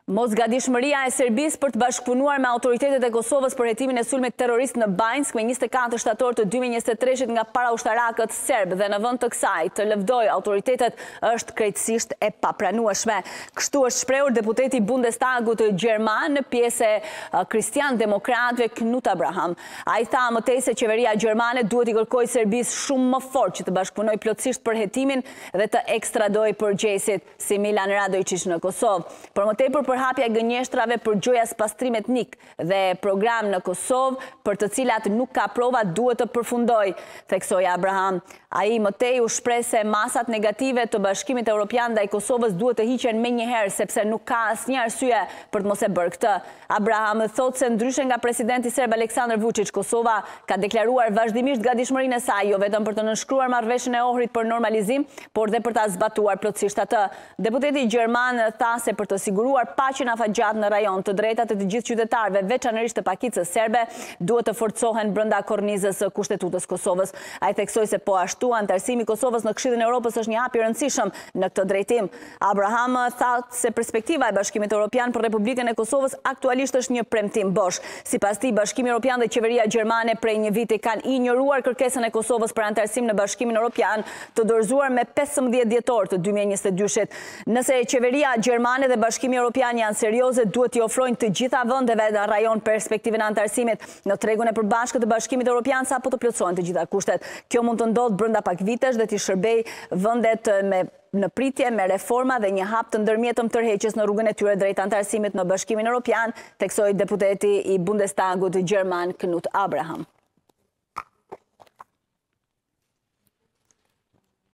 Mosgadishmëria e Serbisë për të bashkëpunuar me autoritetet e Kosovës për hetimin e sulmit terrorist në Banjsk me 24 shtator të 2023 nga paraushtarakët serb dhe në vend të kësaj të lëvdoj autoritetet është krejtësisht e papranueshme. Kështu është shprehur deputeti i Bundestagut gjerman në pjesë kristian-demokratëve Knut Abraham. Ai tha më tej se qeveria gjermane duhet i kërkojë Serbisë shumë më fort që të bashkëpunojë plotësisht për hetimin dhe të ekstradojë përgjegjësit si Milan Radojčić në Kosovë. Por më tepër hapja gënjeshtrave për gjojas pastrim etnik dhe program në Kosovë për të cilat nuk ka prova duhet të përfundoj, theksoi Abraham. Ai më tej u shpreh se masat negative të Bashkimit Evropian ndaj Kosovës duhet të hiqen menjëherë sepse nuk ka asnjë arsye për të mos e bërë këtë. Abraham thotë se ndryshe nga presidenti serb Aleksandar Vučić, Kosova ka deklaruar vazhdimisht gatishmërinë e saj jo vetëm për të nënshkruar marrëveshjen e Ohrit për normalizim, por dhe për ta zbatuar plotësisht atë. Deputeti gjerman tha se për të siguruar paqen afatgjat në rajon, të drejtat e të gjithë qytetarëve, veçanërisht të pakicës serbe, duhet të forcohen brenda kornizës së Kushtetutës Kosovës. Ai theksoi se po ashtu antarësimi i Kosovës në Këshillin e Evropës është një hap i rëndësishëm në këtë drejtim. Abraham tha se perspektiva e Bashkimit Evropian për Republikën e Kosovës aktualisht është një premtim bosh. Sipas tij, Bashkimi Evropian dhe qeveria gjermane prej një viti kanë injoruar kërkesën e Kosovës për antarësim në Bashkimin Evropian, të dorëzuar me 15 dhjetor të 2022-shit. Nëse qeveria gjermane dhe Bashkimi Evropian janë serioze, duhet t'i ofrojnë të gjitha vendeve në rajon perspektivën e antarësimit në tregun e përbashkët të Bashkimit Evropian sapo të plotësohen të gjitha kushtet. Kjo mund të ndodhë brenda pak vitesh dhe t'i shërbej vendet në pritje me reforma dhe një hap të ndërmjetëm tërheqjes në rrugën e tyre drejt antarësimit në Bashkimin Evropian, theksoi deputeti i Bundestagut gjerman Knut Abraham.